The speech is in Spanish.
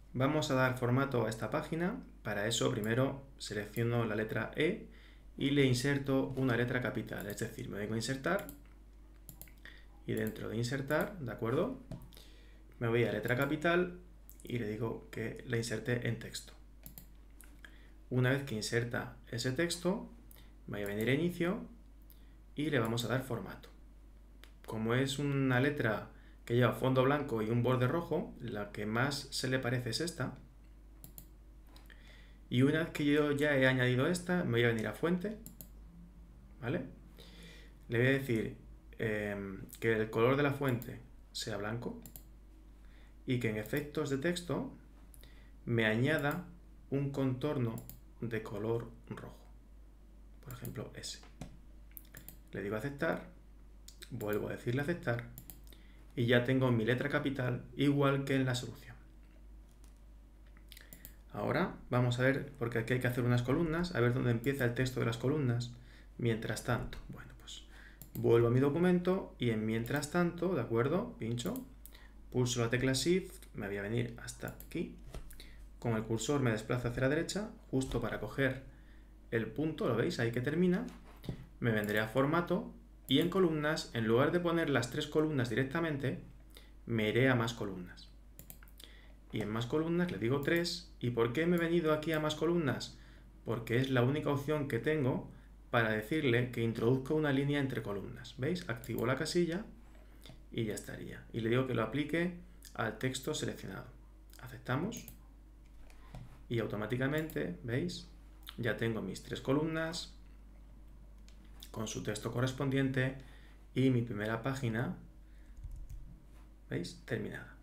Vamos a dar formato a esta página. Para eso primero selecciono la letra E y le inserto una letra capital. Es decir, me vengo a insertar y dentro de insertar, ¿de acuerdo? Me voy a letra capital y le digo que la inserte en texto. Una vez que inserta ese texto, voy a venir a inicio y le vamos a dar formato. Como es una letra que lleva fondo blanco y un borde rojo, la que más se le parece es esta. Y una vez que yo ya he añadido esta, me voy a venir a fuente, ¿vale? Le voy a decir que el color de la fuente sea blanco y que en efectos de texto me añada un contorno de color rojo. Por ejemplo, ese. Le digo aceptar, vuelvo a decirle aceptar y ya tengo mi letra capital igual que en la solución. Ahora vamos a ver, porque aquí hay que hacer unas columnas, a ver dónde empieza el texto de las columnas. Mientras tanto, bueno, pues vuelvo a mi documento y en mientras tanto, ¿de acuerdo? Pincho, pulso la tecla Shift, me voy a venir hasta aquí. Con el cursor me desplazo hacia la derecha, justo para coger el punto, ¿lo veis? Ahí que termina. Me vendré a formato y en columnas, en lugar de poner las 3 columnas directamente, me iré a más columnas. Y en más columnas le digo 3. ¿Y por qué me he venido aquí a más columnas? Porque es la única opción que tengo para decirle que introduzca una línea entre columnas. ¿Veis? Activo la casilla y ya estaría. Y le digo que lo aplique al texto seleccionado. Aceptamos. Y automáticamente, ¿veis? Ya tengo mis 3 columnas con su texto correspondiente y mi primera página, ¿veis? Terminada.